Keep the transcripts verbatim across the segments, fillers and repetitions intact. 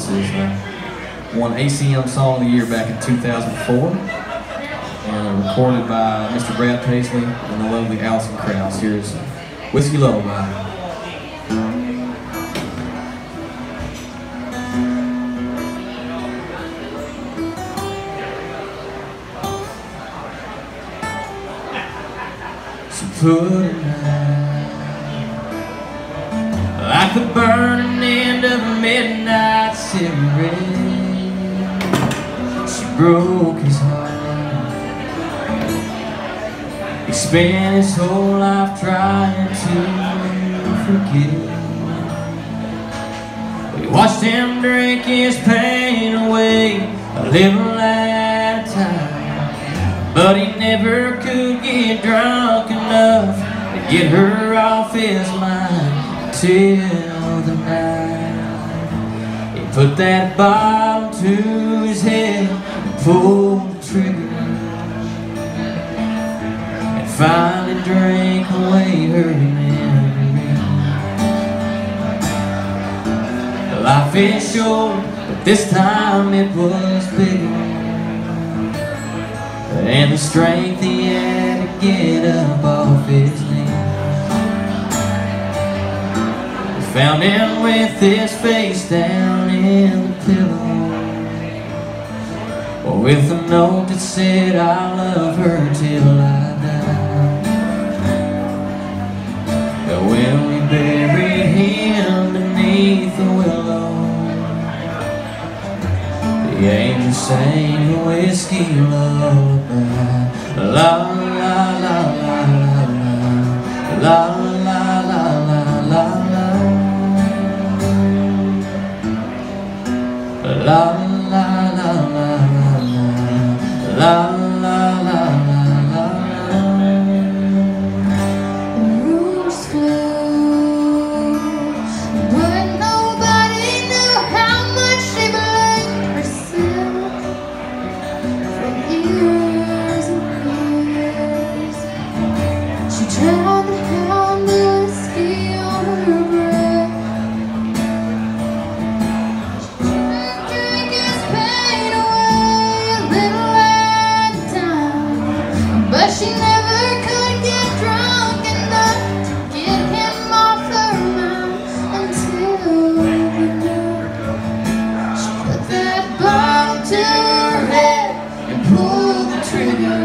This is uh, won A C M Song of the Year back in two thousand four, and uh, recorded by Mister Brad Paisley and the lovely Alison Krauss. Here's Whiskey Lullaby. So put her like the burning end of a midnight cigarette. She broke his heart. He spent his whole life trying to forget. We watched him drink his pain away a little at a time, but he never could get drunk enough to get her off his mind till the night he put that bottle to his head and pulled the trigger, and finally drank away her memory. Life is short, but this time it was bigger, and the strength he had to get up off his knees. We found him with his face down in the pillow, or with a note that said, "I love her till I die." But when we buried him beneath the willow, the angel sang a whiskey lullaby. La la la la la la la la la la la. La la la la la la la la la. The rooms flew, but nobody knew how much she blamed herself for years and years. She tried to pound the whiskey on her breath. But she never could get drunk enough to get him off her mind until the night she put that bottle to her head and pulled the trigger,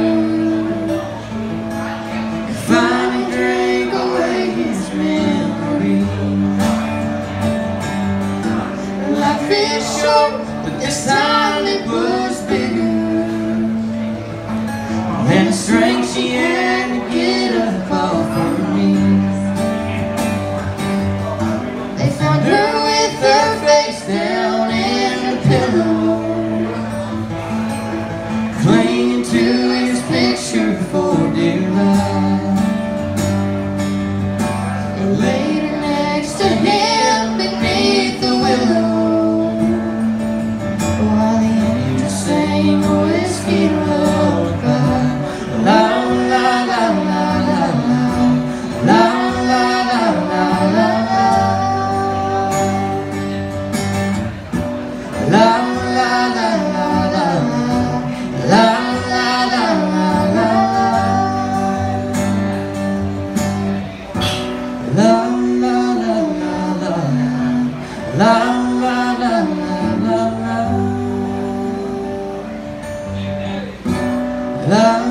and finally drank away his memory. Life is short, but this time it was bigger, and the strength she had to get up off her knees. They found her with her face down in the pillow, clinging to his picture for dear life. They laid her next to him beneath the willow, while the angel sang a whiskey lullaby. La la la la la la la la la la la la la la la la la la.